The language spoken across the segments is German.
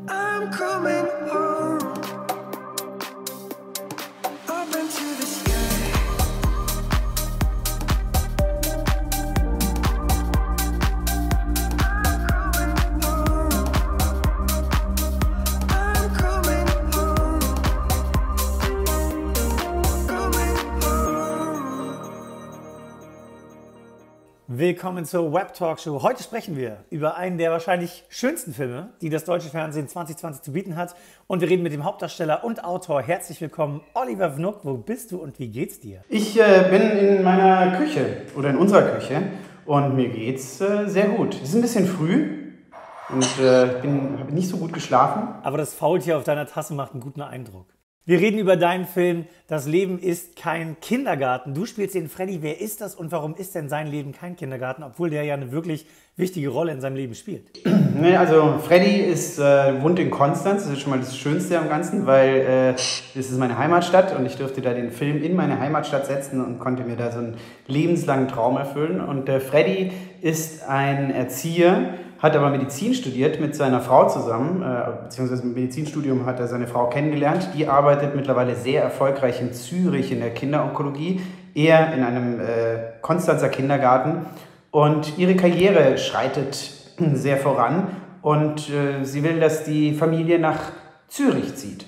I'm coming home, up into the sky. I'm coming home, coming home. Willkommen zur Web Talk Show. Heute sprechen wir über einen der wahrscheinlich schönsten Filme, die das deutsche Fernsehen 2020 zu bieten hat. Und wir reden mit dem Hauptdarsteller und Autor. Herzlich willkommen, Oliver Wnuk. Wo bist du und wie geht's dir? Ich bin in meiner Küche oder in unserer Küche und mir geht's sehr gut. Es ist ein bisschen früh und ich habe nicht so gut geschlafen. Aber das Faultier auf deiner Tasse macht einen guten Eindruck. Wir reden über deinen Film Das Leben ist kein Kindergarten. Du spielst den Freddy. Wer ist das und warum ist denn sein Leben kein Kindergarten, obwohl der ja eine wirklich wichtige Rolle in seinem Leben spielt? Nee, also Freddy wohnt in Konstanz, das ist schon mal das Schönste am Ganzen, weil das ist meine Heimatstadt und ich durfte da den Film in meine Heimatstadt setzen und konnte mir da so einen lebenslangen Traum erfüllen. Und Freddy ist ein Erzieher, hat aber Medizin studiert mit seiner Frau zusammen, beziehungsweise im Medizinstudium hat er seine Frau kennengelernt. Die arbeitet mittlerweile sehr erfolgreich in Zürich in der Kinderonkologie, er in einem Konstanzer Kindergarten. Und ihre Karriere schreitet sehr voran und sie will, dass die Familie nach Zürich zieht.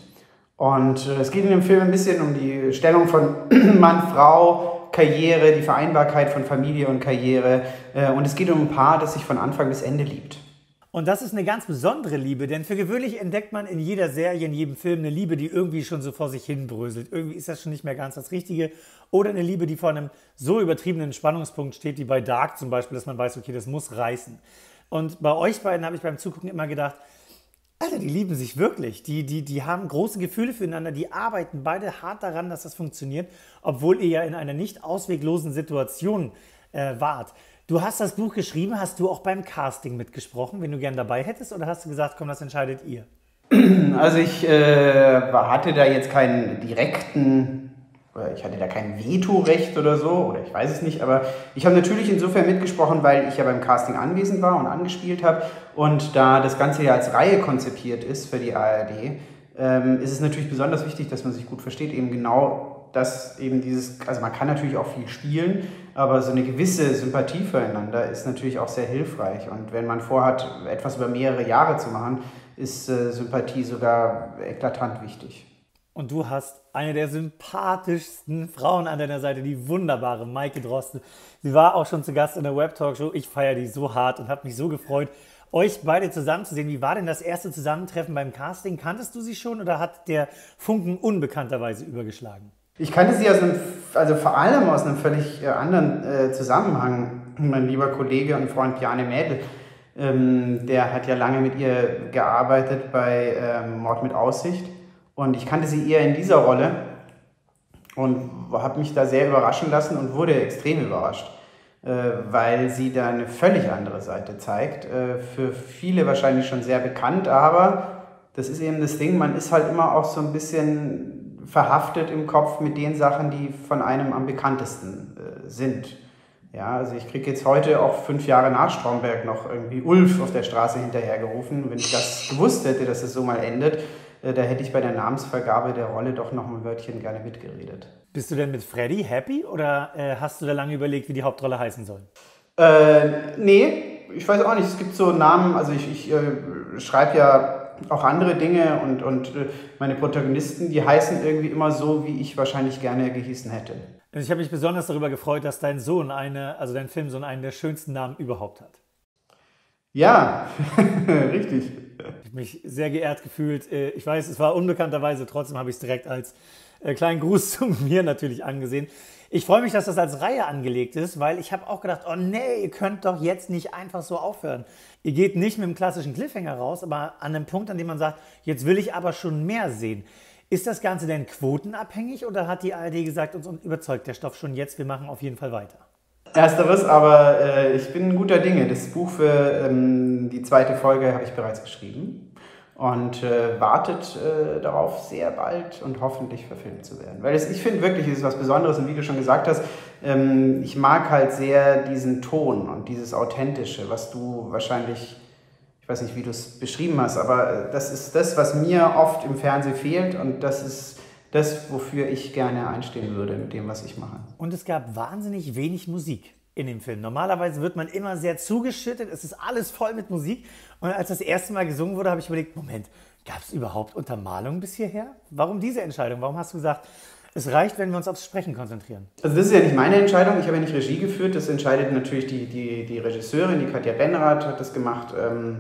Und es geht in dem Film ein bisschen um die Stellung von Mann, Frau, Karriere, die Vereinbarkeit von Familie und Karriere. Und es geht um ein Paar, das sich von Anfang bis Ende liebt. Und das ist eine ganz besondere Liebe, denn für gewöhnlich entdeckt man in jeder Serie, in jedem Film eine Liebe, die irgendwie schon so vor sich hin bröselt. Irgendwie ist das schon nicht mehr ganz das Richtige. Oder eine Liebe, die vor einem so übertriebenen Spannungspunkt steht, wie bei Dark zum Beispiel, dass man weiß, okay, das muss reißen. Und bei euch beiden habe ich beim Zugucken immer gedacht, Alter, die lieben sich wirklich. Die haben große Gefühle füreinander, die arbeiten beide hart daran, dass das funktioniert, obwohl ihr ja in einer nicht ausweglosen Situation wart. Du hast das Buch geschrieben, hast du auch beim Casting mitgesprochen, wenn du gern dabei hättest, oder hast du gesagt, komm, das entscheidet ihr? Also ich hatte da jetzt keinen direkten, ich hatte da kein Vetorecht oder so, oder ich weiß es nicht, aber ich habe natürlich insofern mitgesprochen, weil ich ja beim Casting anwesend war und angespielt habe und da das Ganze ja als Reihe konzipiert ist für die ARD, ist es natürlich besonders wichtig, dass man sich gut versteht, eben genau dass eben also man kann natürlich auch viel spielen, aber so eine gewisse Sympathie füreinander ist natürlich auch sehr hilfreich. Und wenn man vorhat, etwas über mehrere Jahre zu machen, ist Sympathie sogar eklatant wichtig. Und du hast eine der sympathischsten Frauen an deiner Seite, die wunderbare Maike Drosten. Sie war auch schon zu Gast in der Web Talk Show. Ich feiere die so hart und habe mich so gefreut, euch beide zusammenzusehen. Wie war denn das erste Zusammentreffen beim Casting? Kanntest du sie schon oder hat der Funken unbekannterweise übergeschlagen? Ich kannte sie also vor allem aus einem völlig anderen Zusammenhang. Mein lieber Kollege und Freund Bjarne Mädel, der hat ja lange mit ihr gearbeitet bei Mord mit Aussicht. Und ich kannte sie eher in dieser Rolle und habe mich da sehr überraschen lassen und wurde extrem überrascht, weil sie da eine völlig andere Seite zeigt. Für viele wahrscheinlich schon sehr bekannt, aber das ist eben das Ding, man ist halt immer auch so ein bisschen verhaftet im Kopf mit den Sachen, die von einem am bekanntesten sind. Ja, also ich kriege jetzt heute auch 5 Jahre nach Stromberg noch irgendwie Ulf auf der Straße hinterhergerufen. Wenn ich das gewusst hätte, dass es so mal endet, da hätte ich bei der Namensvergabe der Rolle doch noch ein Wörtchen gerne mitgeredet. Bist du denn mit Freddy happy oder hast du da lange überlegt, wie die Hauptrolle heißen soll? Nee, ich weiß auch nicht. Es gibt so Namen, also ich schreibe ja auch andere Dinge und meine Protagonisten, die heißen irgendwie immer so, wie ich wahrscheinlich gerne gehießen hätte. Ich habe mich besonders darüber gefreut, dass dein Sohn dein Filmsohn einen der schönsten Namen überhaupt hat. Ja, richtig. Ich habe mich sehr geehrt gefühlt. Ich weiß, es war unbekannterweise, trotzdem habe ich es direkt als kleinen Gruß zu mir natürlich angesehen. Ich freue mich, dass das als Reihe angelegt ist, weil ich habe auch gedacht, oh nee, ihr könnt doch jetzt nicht einfach so aufhören. Ihr geht nicht mit dem klassischen Cliffhanger raus, aber an einem Punkt, an dem man sagt, jetzt will ich aber schon mehr sehen. Ist das Ganze denn quotenabhängig oder hat die ARD gesagt, uns überzeugt der Stoff schon jetzt, wir machen auf jeden Fall weiter? Ersteres, aber ich bin guter Dinge. Das Buch für die zweite Folge habe ich bereits geschrieben. Und wartet darauf, sehr bald und hoffentlich verfilmt zu werden. Weil ich finde wirklich, es ist was Besonderes und wie du schon gesagt hast, ich mag halt sehr diesen Ton und dieses Authentische, was du wahrscheinlich Ich weiß nicht, wie du es beschrieben hast, aber das ist das, was mir oft im Fernsehen fehlt und das ist das, wofür ich gerne einstehen würde mit dem, was ich mache. Und es gab wahnsinnig wenig Musik in dem Film. Normalerweise wird man immer sehr zugeschüttet, es ist alles voll mit Musik. Und als das erste Mal gesungen wurde, habe ich überlegt, Moment, gab es überhaupt Untermalung bis hierher? Warum diese Entscheidung? Warum hast du gesagt, es reicht, wenn wir uns aufs Sprechen konzentrieren? Also das ist ja nicht meine Entscheidung, ich habe ja nicht Regie geführt, das entscheidet natürlich die Regisseurin, die Katja Benrath hat das gemacht.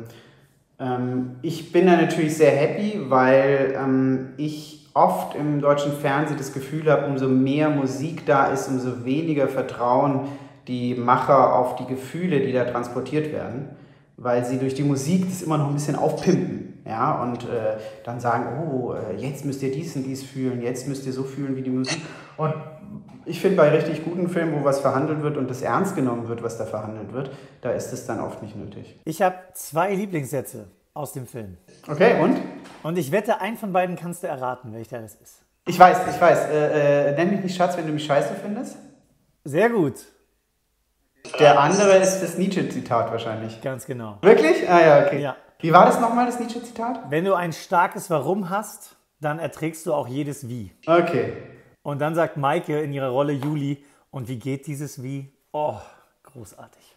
Ich bin da natürlich sehr happy, weil ich oft im deutschen Fernsehen das Gefühl habe, umso mehr Musik da ist, umso weniger vertrauen die Macher auf die Gefühle, die da transportiert werden, weil sie durch die Musik das immer noch ein bisschen aufpimpen, ja, und dann sagen, oh, jetzt müsst ihr dies und dies fühlen, jetzt müsst ihr so fühlen wie die Musik. Und ich finde, bei richtig guten Filmen, wo was verhandelt wird und das ernst genommen wird, was da verhandelt wird, da ist es dann oft nicht nötig. Ich habe 2 Lieblingssätze aus dem Film. Okay, und? Und ich wette, einen von beiden kannst du erraten, welcher das ist. Ich weiß. Nenn mich nicht Schatz, wenn du mich scheiße findest. Sehr gut. Der andere ist das Nietzsche-Zitat wahrscheinlich. Ganz genau. Wirklich? Ah ja, okay. Ja. Wie war das nochmal, das Nietzsche-Zitat? Wenn du ein starkes Warum hast, dann erträgst du auch jedes Wie. Okay. Und dann sagt Maike in ihrer Rolle Juli, und wie geht dieses Wie? Oh, großartig.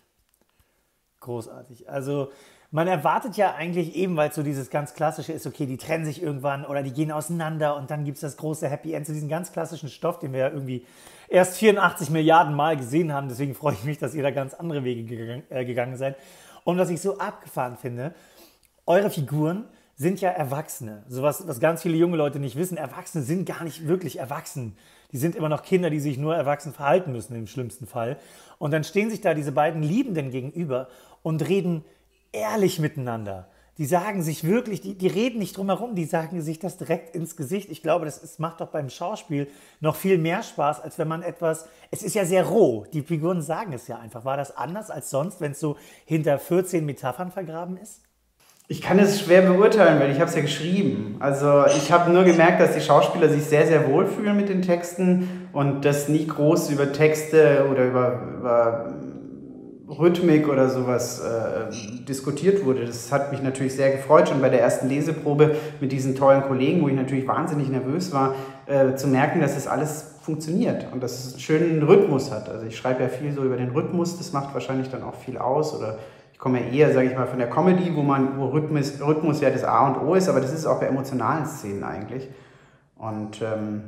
Großartig. Also man erwartet ja eigentlich eben, weil es so dieses ganz Klassische ist, okay, die trennen sich irgendwann oder die gehen auseinander und dann gibt es das große Happy End, so diesen ganz klassischen Stoff, den wir ja irgendwie erst 84 Milliarden Mal gesehen haben. Deswegen freue ich mich, dass ihr da ganz andere Wege gegangen seid. Und was ich so abgefahren finde, eure Figuren sind ja Erwachsene. So was ganz viele junge Leute nicht wissen. Erwachsene sind gar nicht wirklich erwachsen. Die sind immer noch Kinder, die sich nur erwachsen verhalten müssen im schlimmsten Fall. Und dann stehen sich da diese beiden Liebenden gegenüber und reden ehrlich miteinander. Die sagen sich wirklich, die reden nicht drum herum, die sagen sich das direkt ins Gesicht. Ich glaube, macht doch beim Schauspiel noch viel mehr Spaß, als wenn man es ist ja sehr roh, die Figuren sagen es ja einfach. War das anders als sonst, wenn es so hinter 14 Metaphern vergraben ist? Ich kann es schwer beurteilen, weil ich habe es ja geschrieben. Also ich habe nur gemerkt, dass die Schauspieler sich sehr, sehr wohlfühlen mit den Texten und dass nie groß über Texte oder über Rhythmik oder sowas diskutiert wurde. Das hat mich natürlich sehr gefreut, schon bei der ersten Leseprobe mit diesen tollen Kollegen, wo ich natürlich wahnsinnig nervös war, zu merken, dass das alles funktioniert und dass es einen schönen Rhythmus hat. Also ich schreibe ja viel so über den Rhythmus, das macht wahrscheinlich dann auch viel aus. Oder ich komme ja eher, sage ich mal, von der Comedy, wo Rhythmus ja das A und O ist, aber das ist auch bei emotionalen Szenen eigentlich. Und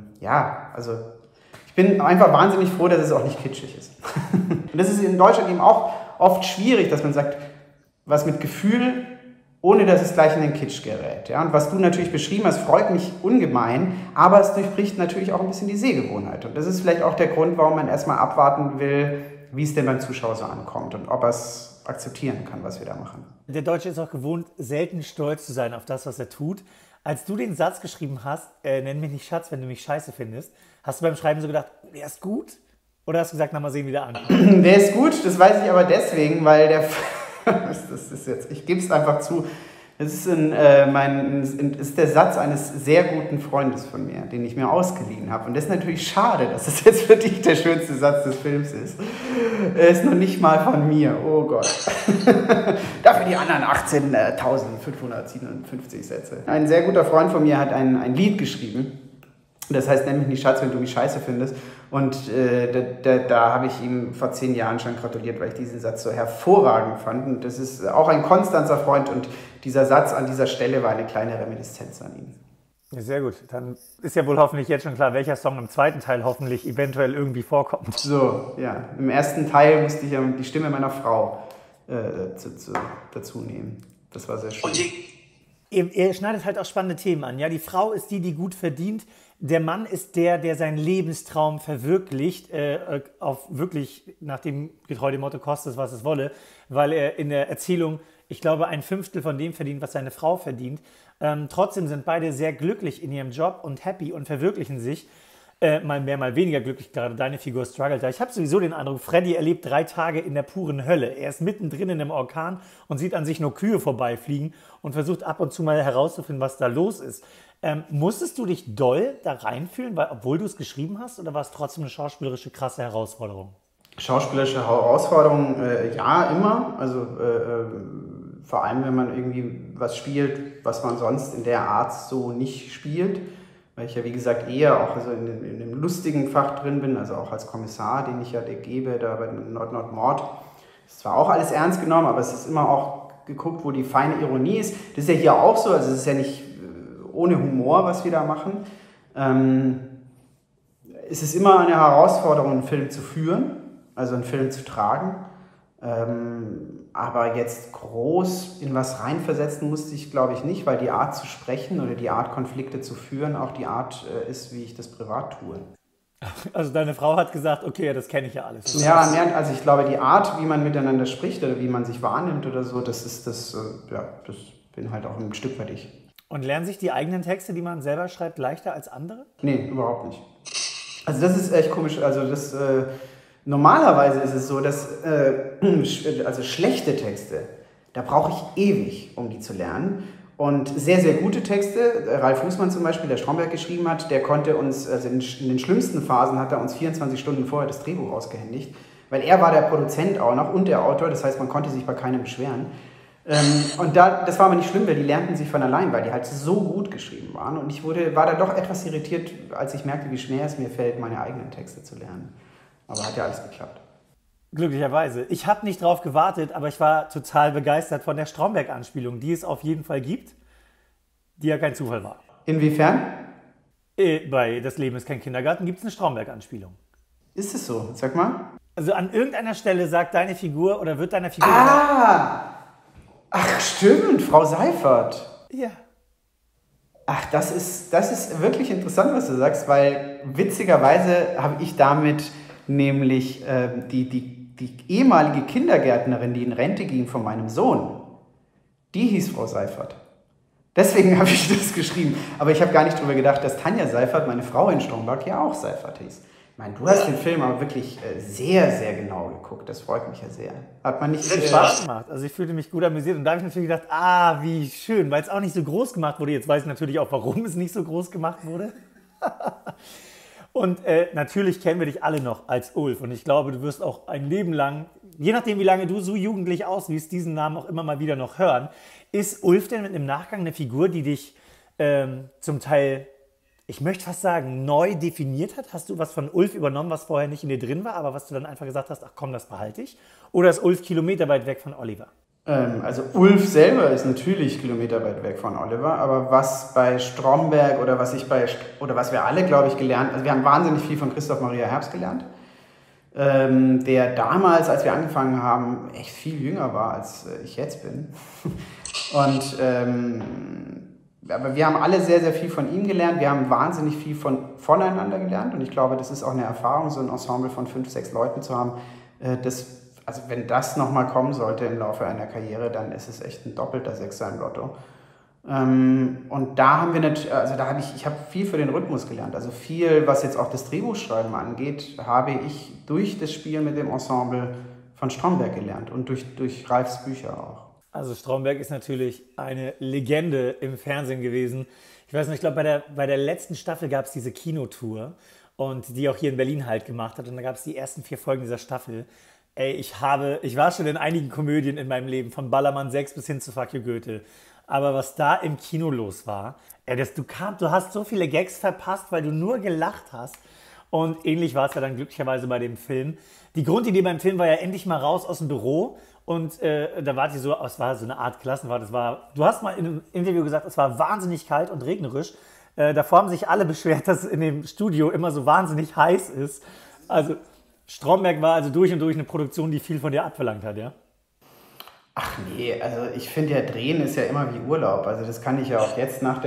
also ich bin einfach wahnsinnig froh, dass es auch nicht kitschig ist. Und das ist in Deutschland eben auch oft schwierig, dass man sagt, was mit Gefühl, ohne dass es gleich in den Kitsch gerät. Ja? Und was du natürlich beschrieben hast, freut mich ungemein, aber es durchbricht natürlich auch ein bisschen die Sehgewohnheit. Und das ist vielleicht auch der Grund, warum man erstmal abwarten will, wie es denn beim Zuschauer so ankommt und ob er es akzeptieren kann, was wir da machen. Der Deutsche ist auch gewohnt, selten stolz zu sein auf das, was er tut. Als du den Satz geschrieben hast, nenn mich nicht Schatz, wenn du mich scheiße findest, hast du beim Schreiben so gedacht, der ist gut? Oder hast du gesagt, na mal sehen, wie der ankommt? Der ist gut, das weiß ich aber deswegen, weil das ist jetzt, ich gebe es einfach zu, das ist, ist der Satz eines sehr guten Freundes von mir, den ich mir ausgeliehen habe. Und das ist natürlich schade, dass es jetzt für dich der schönste Satz des Films ist. Er ist noch nicht mal von mir, oh Gott. Dafür die anderen 18.557 Sätze. Ein sehr guter Freund von mir hat ein Lied geschrieben. Das heißt, nenn mich nicht Schatz, wenn du mich scheiße findest. Und da habe ich ihm vor 10 Jahren schon gratuliert, weil ich diesen Satz so hervorragend fand. Und das ist auch ein Konstanzer Freund. Und dieser Satz an dieser Stelle war eine kleine Reminiszenz an ihn. Ja, sehr gut. Dann ist ja wohl hoffentlich jetzt schon klar, welcher Song im zweiten Teil hoffentlich eventuell irgendwie vorkommt. So, ja. Im ersten Teil musste ich ja die Stimme meiner Frau dazu nehmen. Das war sehr schön. Ihr schneidet halt auch spannende Themen an. Ja, die Frau ist die gut verdient. Der Mann ist der seinen Lebenstraum verwirklicht, wirklich nach dem getreu dem Motto, koste es, was es wolle, weil er in der Erzählung, ich glaube, 1/5 von dem verdient, was seine Frau verdient. Trotzdem sind beide sehr glücklich in ihrem Job und happy und verwirklichen sich. Mal mehr, mal weniger glücklich, gerade deine Figur struggelt da. Ich habe sowieso den Eindruck, Freddy erlebt 3 Tage in der puren Hölle. Er ist mittendrin in einem Orkan und sieht an sich nur Kühe vorbeifliegen und versucht ab und zu mal herauszufinden, was da los ist. Musstest du dich doll da reinfühlen, obwohl du es geschrieben hast, oder war es trotzdem eine schauspielerische krasse Herausforderung? Schauspielerische Herausforderung, ja, immer. Also vor allem, wenn man irgendwie was spielt, was man sonst in der Art so nicht spielt. Weil ich ja, wie gesagt, eher auch also in dem lustigen Fach drin bin, also auch als Kommissar, den ich ja gebe, da bei Nord-Nord-Mord. Das ist zwar auch alles ernst genommen, aber es ist immer auch geguckt, wo die feine Ironie ist. Das ist ja hier auch so, also es ist ja nicht ohne Humor, was wir da machen. Es ist immer eine Herausforderung, einen Film zu führen, also einen Film zu tragen. Aber jetzt groß in was reinversetzen musste ich, glaube ich, nicht, weil die Art zu sprechen oder die Art, Konflikte zu führen, auch die Art ist, wie ich das privat tue. Also deine Frau hat gesagt, okay, das kenne ich ja alles. Ja, also ich glaube, die Art, wie man miteinander spricht oder wie man sich wahrnimmt oder so, das bin halt auch ein Stück weit ich. Und lernen sich die eigenen Texte, die man selber schreibt, leichter als andere? Nee, überhaupt nicht. Also das ist echt komisch. Also normalerweise ist es so, dass also schlechte Texte, da brauche ich ewig, um die zu lernen. Und sehr, sehr gute Texte, Ralf Fußmann zum Beispiel, der Stromberg geschrieben hat, der konnte uns, also in den schlimmsten Phasen hat er uns 24 Stunden vorher das Drehbuch ausgehändigt, weil er war der Produzent auch noch und der Autor, das heißt, man konnte sich bei keinem beschweren. Und das war aber nicht schlimm, weil die lernten sich von allein, weil die halt so gut geschrieben waren. Und ich war da doch etwas irritiert, als ich merkte, wie schwer es mir fällt, meine eigenen Texte zu lernen. Aber hat ja alles geklappt. Glücklicherweise. Ich habe nicht drauf gewartet, aber ich war total begeistert von der Stromberg-Anspielung, die es auf jeden Fall gibt, die ja kein Zufall war. Inwiefern? Bei Das Leben ist kein Kindergarten gibt es eine Stromberg-Anspielung. Ist es so? Sag mal. Also an irgendeiner Stelle sagt deine Figur oder wird deiner Figur Ach stimmt, Frau Seifert. ja. Ach, das ist wirklich interessant, was du sagst, weil witzigerweise habe ich damit nämlich die ehemalige Kindergärtnerin, die in Rente ging von meinem Sohn, die hieß Frau Seifert. Deswegen habe ich das geschrieben. Aber ich habe gar nicht darüber gedacht, dass Tanja Seifert, meine Frau in Stromberg, ja auch Seifert hieß. Ich meine, du hast den Film aber wirklich sehr, sehr genau geguckt. Das freut mich ja sehr. Hat man nicht Spaß gemacht. Also ich fühlte mich gut amüsiert und da habe ich natürlich gedacht, wie schön, weil es auch nicht so groß gemacht wurde. Jetzt weiß ich natürlich auch, warum es nicht so groß gemacht wurde. Und natürlich kennen wir dich alle noch als Ulf. Und ich glaube, du wirst auch ein Leben lang, je nachdem wie lange du so jugendlich aussiehst, diesen Namen auch immer mal wieder noch hören. Ist Ulf denn im Nachgang eine Figur, die dich zum Teil, ich möchte fast sagen, neu definiert hat? Hast du was von Ulf übernommen, was vorher nicht in dir drin war, aber was du dann einfach gesagt hast, ach komm, das behalte ich? Oder ist Ulf kilometerweit weg von Oliver? Also Ulf selber ist natürlich kilometerweit weg von Oliver, aber was bei Stromberg oder was wir alle, glaube ich, gelernt, also wir haben wahnsinnig viel von Christoph Maria Herbst gelernt, der damals, als wir angefangen haben, echt viel jünger war, als ich jetzt bin. Und aber wir haben alle sehr, sehr viel von ihm gelernt. Wir haben wahnsinnig viel voneinander gelernt. Und ich glaube, das ist auch eine Erfahrung, so ein Ensemble von 5, 6 Leuten zu haben. Also wenn das nochmal kommen sollte im Laufe einer Karriere, dann ist es echt ein doppelter Sechser im Lotto. Und da haben wir nicht, also ich habe viel für den Rhythmus gelernt. Also viel, was jetzt auch das Drehbuchschreiben angeht, habe ich durch das Spiel mit dem Ensemble von Stromberg gelernt und durch Ralfs Bücher auch. Also Stromberg ist natürlich eine Legende im Fernsehen gewesen. Ich weiß nicht, ich glaube, bei der letzten Staffel gab es diese Kinotour und die auch hier in Berlin halt gemacht hat. Und da gab es die ersten 4 Folgen dieser Staffel. Ey, ich war schon in einigen Komödien in meinem Leben, von Ballermann 6 bis hin zu Fuck you Goethe. Aber was da im Kino los war, du hast so viele Gags verpasst, weil du nur gelacht hast. Und ähnlich war es ja dann glücklicherweise bei dem Film. Die Grundidee beim Film war ja endlich mal raus aus dem Büro. Und da war es war so eine Art Klassenfahrt. Du hast mal in einem Interview gesagt, es war wahnsinnig kalt und regnerisch. Davor haben sich alle beschwert, dass es in dem Studio immer so wahnsinnig heiß ist. Also Stromberg war also durch und durch eine Produktion, die viel von dir abverlangt hat, ja? Ach nee, also ich finde ja, Drehen ist ja immer wie Urlaub. Also das kann ich ja auch jetzt nach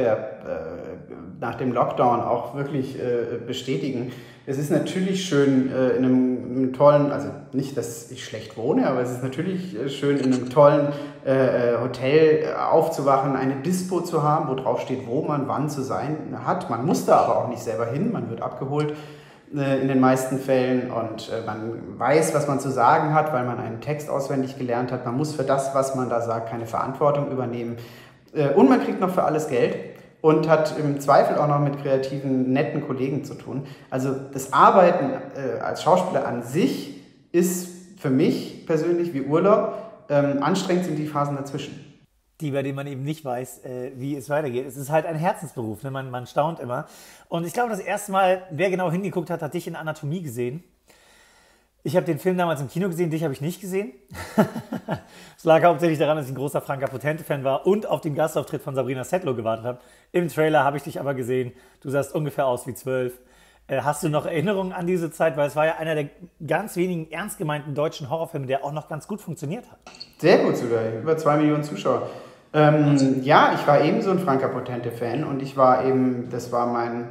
dem Lockdown auch wirklich bestätigen. Es ist natürlich schön in einem tollen, also nicht, dass ich schlecht wohne, aber es ist natürlich schön in einem tollen Hotel aufzuwachen, eine Dispo zu haben, wo drauf steht, wo man wann zu sein hat. Man muss da aber auch nicht selber hin, man wird abgeholt in den meisten Fällen und man weiß, was man zu sagen hat, weil man einen Text auswendig gelernt hat. Man muss für das, was man da sagt, keine Verantwortung übernehmen und man kriegt noch für alles Geld und hat im Zweifel auch noch mit kreativen, netten Kollegen zu tun. Also das Arbeiten als Schauspieler an sich ist für mich persönlich wie Urlaub. Anstrengend sind die Phasen dazwischen. die, bei denen man eben nicht weiß, wie es weitergeht. Es ist halt ein Herzensberuf, ne? Man staunt immer. Und ich glaube, das erste Mal, wer genau hingeguckt hat, hat dich in Anatomie gesehen. Ich habe den Film damals im Kino gesehen, dich habe ich nicht gesehen. Es lag hauptsächlich daran, dass ich ein großer Franka Potente-Fan war und auf den Gastauftritt von Sabrina Settler gewartet habe. Im Trailer habe ich dich aber gesehen. Du sahst ungefähr aus wie 12. Hast du noch Erinnerungen an diese Zeit? Weil es war ja einer der ganz wenigen ernst gemeinten deutschen Horrorfilme, der auch noch ganz gut funktioniert hat. Sehr gut sogar, über 2 Millionen Zuschauer. Ja, ich war eben so ein Franka Potente-Fan und ich war eben, das war mein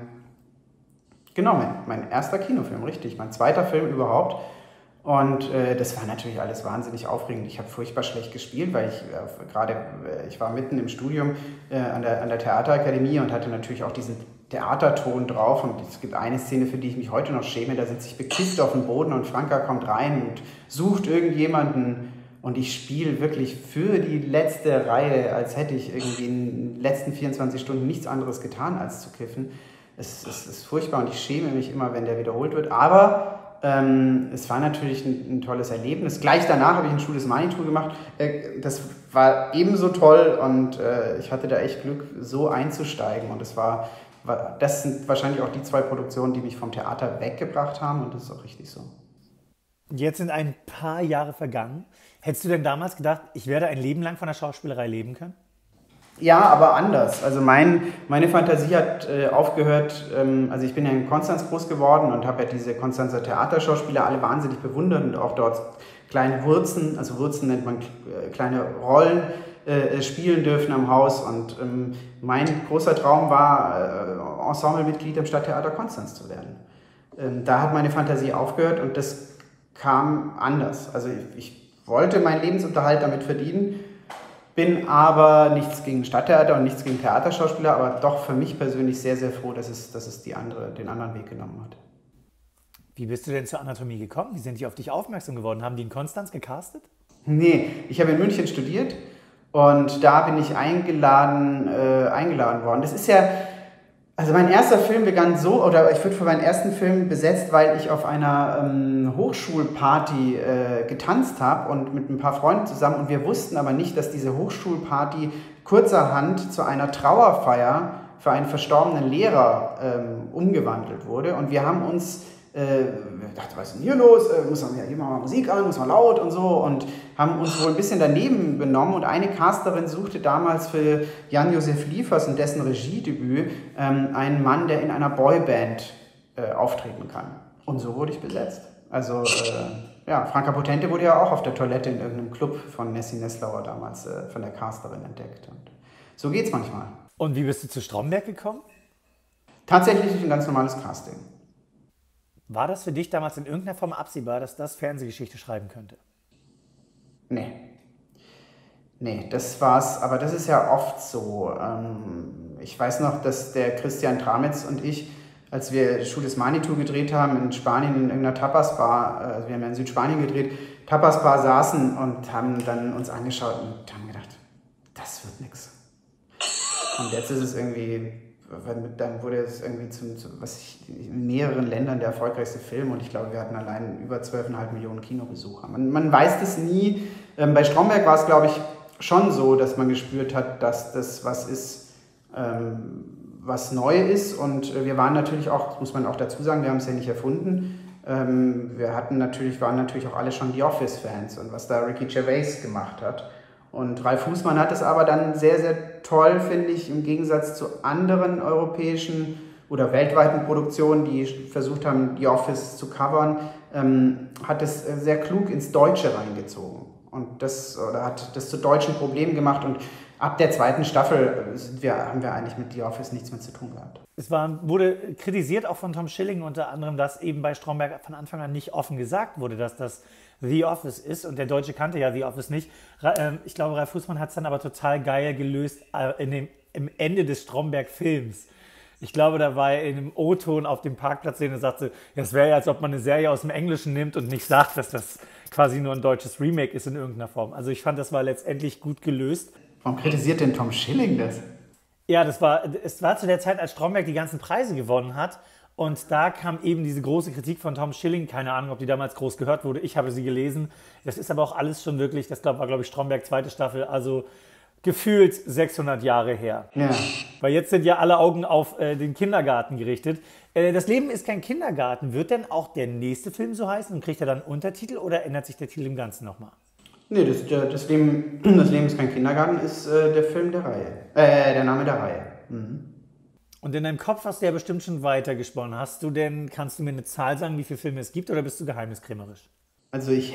erster Kinofilm, richtig, mein zweiter Film überhaupt. Und das war natürlich alles wahnsinnig aufregend. Ich habe furchtbar schlecht gespielt, weil ich war mitten im Studium an der Theaterakademie und hatte natürlich auch diesen Theaterton drauf. Und es gibt eine Szene, für die ich mich heute noch schäme, da sitze ich bekifft auf dem Boden und Franka kommt rein und sucht irgendjemanden. Und ich spiele wirklich für die letzte Reihe, als hätte ich irgendwie in den letzten 24 Stunden nichts anderes getan, als zu kiffen. Es ist furchtbar und ich schäme mich immer, wenn der wiederholt wird. Aber es war natürlich ein tolles Erlebnis. Gleich danach habe ich ein Schule des Manitou gemacht. Das war ebenso toll und ich hatte da echt Glück, so einzusteigen. Und das sind wahrscheinlich auch die 2 Produktionen, die mich vom Theater weggebracht haben und das ist auch richtig so. Jetzt sind ein paar Jahre vergangen. Hättest du denn damals gedacht, ich werde ein Leben lang von der Schauspielerei leben können? Ja, aber anders. Also meine Fantasie hat aufgehört, also ich bin ja in Konstanz groß geworden und habe ja diese Konstanzer Theaterschauspieler alle wahnsinnig bewundert und auch dort kleine Wurzen, also Wurzen nennt man kleine Rollen, spielen dürfen am Haus. Und mein großer Traum war, Ensemblemitglied im Stadttheater Konstanz zu werden. Da hat meine Fantasie aufgehört und das kam anders. Also ich wollte meinen Lebensunterhalt damit verdienen, bin aber nichts gegen Stadttheater und nichts gegen Theaterschauspieler, aber doch für mich persönlich sehr, sehr froh, dass es den anderen Weg genommen hat. Wie bist du denn zur Anatomie gekommen? Wie sind die auf dich aufmerksam geworden? Haben die in Konstanz gecastet? Nee, ich habe in München studiert und da bin ich eingeladen worden. Das ist ja, also mein erster Film begann so, oder ich wurde für meinen ersten Film besetzt, weil ich auf einer Hochschulparty getanzt habe und mit ein paar Freunden zusammen und wir wussten aber nicht, dass diese Hochschulparty kurzerhand zu einer Trauerfeier für einen verstorbenen Lehrer umgewandelt wurde und wir haben uns dachte, was ist denn hier los? Muss man ja hier mal Musik an, muss man laut und so und haben uns wohl ein bisschen daneben benommen und eine Casterin suchte damals für Jan-Josef Liefers und dessen Regiedebüt einen Mann, der in einer Boyband auftreten kann. Und so wurde ich besetzt. Also Franka Potente wurde ja auch auf der Toilette in irgendeinem Club von Nessie Nesslauer damals von der Casterin entdeckt. Und so geht's manchmal. Und wie bist du zu Stromberg gekommen? Tatsächlich ein ganz normales Casting. War das für dich damals in irgendeiner Form absehbar, dass das Fernsehgeschichte schreiben könnte? Nee, das war's, aber das ist ja oft so. Ich weiß noch, dass der Christian Tramitz und ich, als wir Schule des Manitou gedreht haben, in Spanien in irgendeiner Tapas-Bar, wir haben ja in Südspanien gedreht, Tapas-Bar saßen und haben dann uns angeschaut und haben gedacht, das wird nix. Und jetzt ist es irgendwie, dann wurde es irgendwie in mehreren Ländern der erfolgreichste Film und ich glaube, wir hatten allein über 12,5 Millionen Kinobesucher. Man weiß das nie. Bei Stromberg war es, glaube ich, schon so, dass man gespürt hat, dass das was ist, was neu ist und wir waren natürlich auch, muss man auch dazu sagen, wir haben es ja nicht erfunden. Waren natürlich auch alle schon die Office-Fans und was da Ricky Gervais gemacht hat. Und Ralf Fußmann hat es aber dann sehr, sehr toll, finde ich, im Gegensatz zu anderen europäischen oder weltweiten Produktionen, die versucht haben, die Office zu covern, hat es sehr klug ins Deutsche reingezogen. Und hat das zu deutschen Problemen gemacht. Und ab der 2. Staffel haben wir eigentlich mit The Office nichts mehr zu tun gehabt. Es wurde kritisiert, auch von Tom Schilling unter anderem, dass eben bei Stromberg von Anfang an nicht offen gesagt wurde, dass das The Office ist. Und der Deutsche kannte ja The Office nicht. Ich glaube, Ralf Fußmann hat es dann aber total geil gelöst im Ende des Stromberg-Films. Ich glaube, da war er in einem O-Ton auf dem Parkplatz, und sagte, es wäre ja, als ob man eine Serie aus dem Englischen nimmt und nicht sagt, dass das quasi nur ein deutsches Remake ist in irgendeiner Form. Also ich fand, das war letztendlich gut gelöst. Warum kritisiert denn Tom Schilling das? Ja, es war zu der Zeit, als Stromberg die ganzen Preise gewonnen hat. Und da kam eben diese große Kritik von Tom Schilling. Keine Ahnung, ob die damals groß gehört wurde. Ich habe sie gelesen. Das ist aber auch alles schon wirklich, war, glaube ich, Stromberg 2. Staffel. Also gefühlt 600 Jahre her. Ja. Weil jetzt sind ja alle Augen auf den Kindergarten gerichtet. Das Leben ist kein Kindergarten. Wird denn auch der nächste Film so heißen und kriegt er dann Untertitel oder ändert sich der Titel im Ganzen nochmal? Nee, das Leben ist kein Kindergarten ist der Film der Reihe. Der Name der Reihe. Mhm. Und in deinem Kopf hast du ja bestimmt schon weitergesponnen. Kannst du mir eine Zahl sagen, wie viele Filme es gibt oder bist du geheimniskrämerisch? Also ich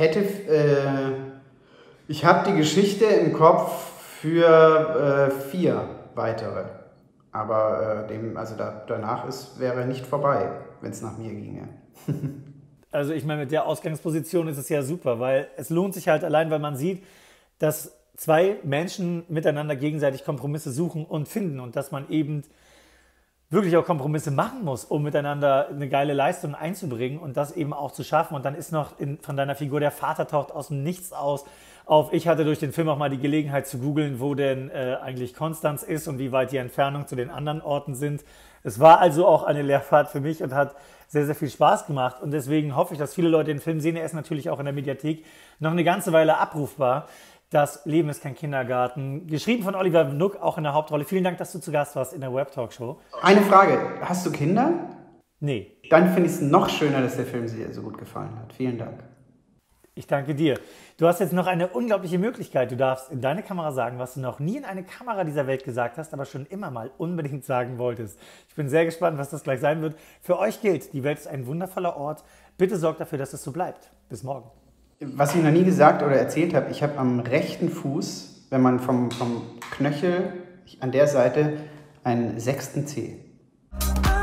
habe die Geschichte im Kopf für 4 weitere. Aber danach wäre nicht vorbei, wenn es nach mir ginge. Also ich meine, mit der Ausgangsposition ist es ja super, weil es lohnt sich halt allein, weil man sieht, dass 2 Menschen miteinander gegenseitig Kompromisse suchen und finden und dass man eben wirklich auch Kompromisse machen muss, um miteinander eine geile Leistung einzubringen und das eben auch zu schaffen. Und dann ist noch von deiner Figur, der Vater taucht aus dem Nichts auf. Ich hatte durch den Film auch mal die Gelegenheit zu googeln, wo denn eigentlich Konstanz ist und wie weit die Entfernung zu den anderen Orten sind. Es war also auch eine Lehrfahrt für mich und hat sehr, sehr viel Spaß gemacht. Und deswegen hoffe ich, dass viele Leute den Film sehen. Er ist natürlich auch in der Mediathek noch eine ganze Weile abrufbar. Das Leben ist kein Kindergarten. Geschrieben von Oliver Nuck, auch in der Hauptrolle. Vielen Dank, dass du zu Gast warst in der Web-Talk-Show. Eine Frage, hast du Kinder? Nee. Dann finde ich es noch schöner, dass der Film dir so gut gefallen hat. Vielen Dank. Ich danke dir. Du hast jetzt noch eine unglaubliche Möglichkeit. Du darfst in deine Kamera sagen, was du noch nie in eine Kamera dieser Welt gesagt hast, aber schon immer mal unbedingt sagen wolltest. Ich bin sehr gespannt, was das gleich sein wird. Für euch gilt, die Welt ist ein wundervoller Ort. Bitte sorgt dafür, dass es so bleibt. Bis morgen. Was ich noch nie gesagt oder erzählt habe, ich habe am rechten Fuß, wenn man vom Knöchel an der Seite, einen 6. Zeh.